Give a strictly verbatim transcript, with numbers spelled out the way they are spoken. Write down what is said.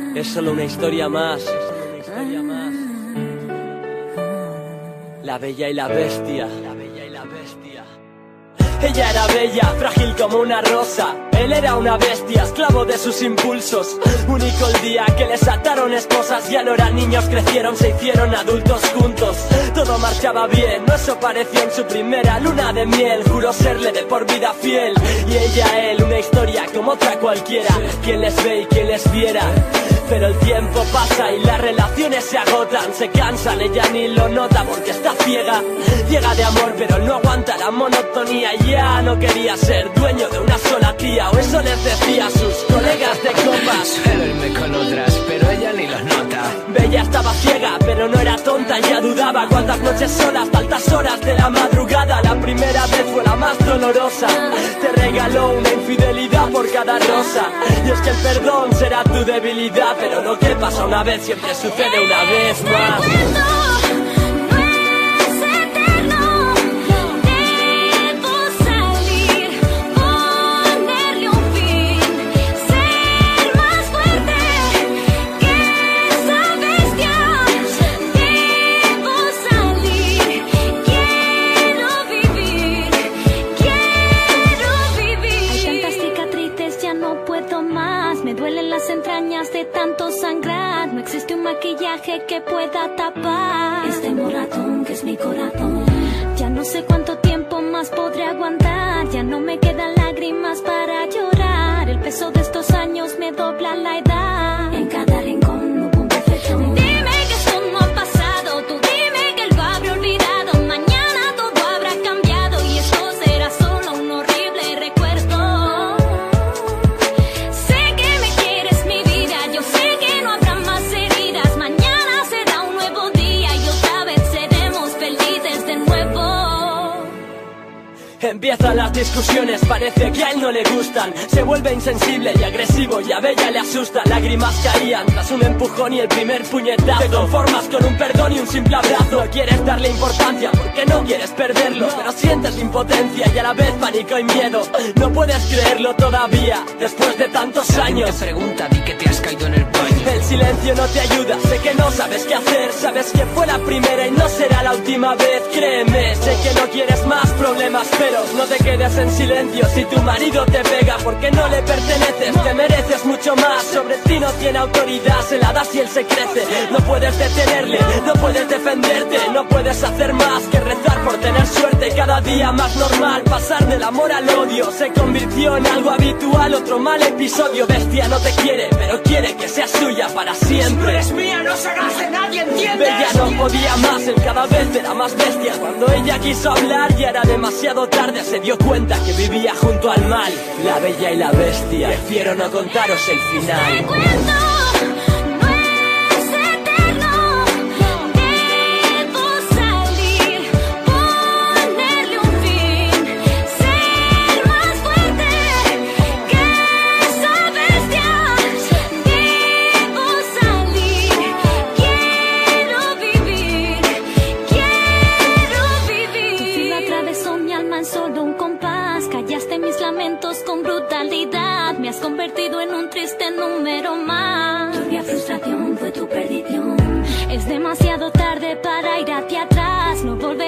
Es solo una historia más. La Bella y la Bestia. La Bella y la Bestia. Ella era bella, frágil como una rosa. Él era una bestia, esclavo de sus impulsos. Único el día que les ataron esposas. Ya no eran niños, crecieron, se hicieron adultos juntos. Todo marchaba bien, no eso pareció en su primera luna de miel. Juró serle de por vida fiel. Y ella a él, una historia como otra cualquiera. Quien les ve y quien les viera. Pero el tiempo pasa y las relaciones se agotan, se cansan, ella ni lo nota porque está ciega. Ciega de amor pero no aguanta la monotonía. Ya no quería ser dueño de una sola tía, o eso les decía a sus colegas de copas. Suelo irme con otras, pero ella ni los nota. Bella estaba ciega pero no era tonta, ya dudaba. Cuántas noches solas, hasta altas horas de la madrugada. La primera vez fue la más dolorosa. Te regaló una infidelidad por cada rosa. Y es que el perdón será tu debilidad, pero lo que pasa una vez siempre sucede una vez más. De tanto sangrar, no existe un maquillaje que pueda tapar este moratón que es mi corazón. Ya no sé cuánto tiempo más podré aguantar, ya no me quedan lágrimas para llorar. El peso de estos años me dobla la edad. En cada rincón hubo un perfecto. Dime que esto no ha pasado, tú dime que él lo habrá olvidado. Mañana todo habrá cambiado y esto será solo un horrible recuerdo. Empiezan las discusiones, parece que a él no le gustan. Se vuelve insensible y agresivo y a Bella le asusta. Lágrimas caían tras un empujón y el primer puñetazo. Te conformas con un perdón y un simple abrazo. No quieres darle importancia porque no quieres perderlo, pero sientes impotencia y a la vez pánico y miedo. No puedes creerlo todavía, después de tantos años. Te pregunta, di que te has caído en el baño. El silencio no te ayuda, sé que no sabes qué hacer. Sabes que fue la primera y no será la última vez. Créeme, sé que no quieres más problemas, pero no te quedes en silencio si tu marido te pega, porque no le perteneces, te mereces mucho más. Sobre ti no tiene autoridad, se la das y él se crece. No puedes detenerle, no puedes defenderte, no puedes hacer más que rezar por tener suerte. Cada día más normal, pasar del amor al odio se convirtió en algo habitual. Otro mal episodio, bestia no te quiere, pero quiere que seas suya para siempre. No eres mía, no serás de nadie, ¿entiendes? Bella no podía más, él cada vez era más bestia. Cuando ella quiso hablar ya era demasiado tarde. Se dio cuenta que vivía junto al mal. La Bella y la Bestia. Prefiero no contaros el final. Este cuento no es eterno. Debo salir, ponerle un fin, ser más fuerte que esa bestia. Debo salir, quiero vivir, quiero vivir. Tu filo atravesó mi alma en solo un compás. Callaste mis lamentos con brutalidad. Me has convertido en un triste número más. Turbia frustración fue tu perdición. Es demasiado tarde para ir hacia atrás. No volveré